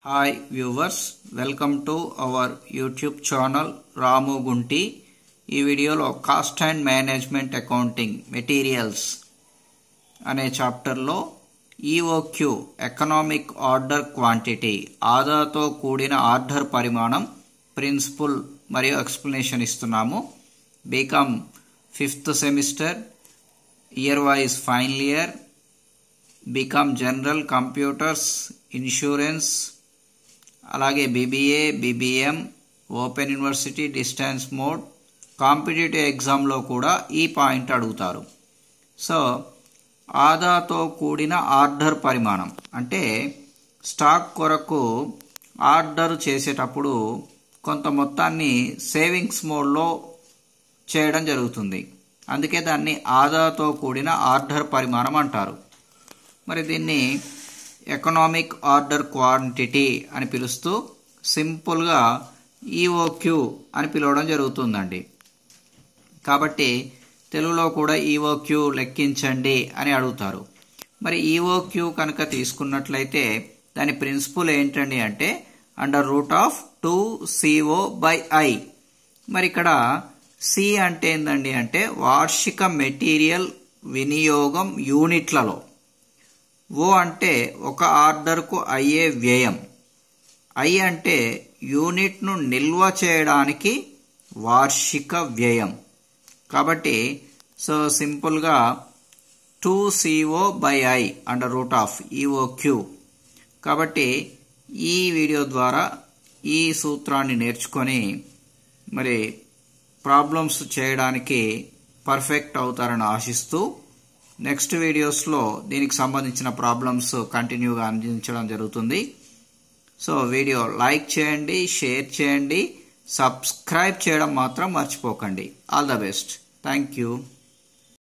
Hi viewers, welcome to our YouTube channel Ramu Gunti. ఈ వీడియోలో cost and management accounting materials అనే చాప్టర్లో EOQ economic order quantity ఆదాతో కూడిన ఆర్డర్ పరిమాణం ప్రిన్సిపల్ మరియు ఎక్స్ప్లెనేషన్ ఇస్తున్నాము. BCom 5th semester year wise final year, BCom general computers insurance, అలాగే BBA BBM open university distance mode competitive ఎగ్జామ్లో కూడా ఈ పాయింట్ అడుగుతారు. సో ఆదాతో కూడిన ఆర్డర్ పరిమాణం అంటే స్టాక్ కొరకు ఆర్డర్ చేసేటప్పుడు కొంత మొత్తాన్ని సేవింగ్స్ మోడ్లో చేయడం జరుగుతుంది. అందుకే దాన్ని ఆదాతో కూడిన ఆర్డర్ పరిమాణం అంటారు. మరి దీన్ని ఎకనామిక్ ఆర్డర్ క్వాంటిటీ అని పిలుస్తూ సింపుల్గా ఈఓక్యూ అని పిలవడం జరుగుతుందండి. కాబట్టి తెలుగులో కూడా ఈఓక్యూ లెక్కించండి అని అడుగుతారు. మరి ఈఓక్యూ కనుక తీసుకున్నట్లయితే దాని ప్రిన్సిపల్ ఏంటండి అంటే √2CO/I. మరి ఇక్కడ సి అంటే ఏందండి అంటే వార్షిక మెటీరియల్ వినియోగం యూనిట్లలో, ఓ అంటే ఒక ఆర్డర్కు అయ్యే వ్యయం, ఐ అంటే యూనిట్ను నిల్వ చేయడానికి వార్షిక వ్యయం. కాబట్టి సో సింపుల్గా 2CO/I √EOQ. కాబట్టి ఈ వీడియో ద్వారా ఈ సూత్రాన్ని నేర్చుకొని మరి ప్రాబ్లమ్స్ చేయడానికి పర్ఫెక్ట్ అవుతారని ఆశిస్తూ నెక్స్ట్ వీడియోస్లో దీనికి సంబంధించిన ప్రాబ్లమ్స్ కంటిన్యూగా అందించడం జరుగుతుంది. సో వీడియో లైక్ చేయండి, షేర్ చేయండి, సబ్స్క్రైబ్ చేయడం మాత్రం మర్చిపోకండి. All the best. Thank you.